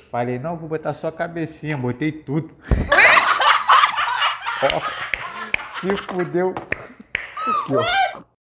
Falei, não, vou botar só a cabecinha, botei tudo. Ó, se fudeu. Aqui, ó.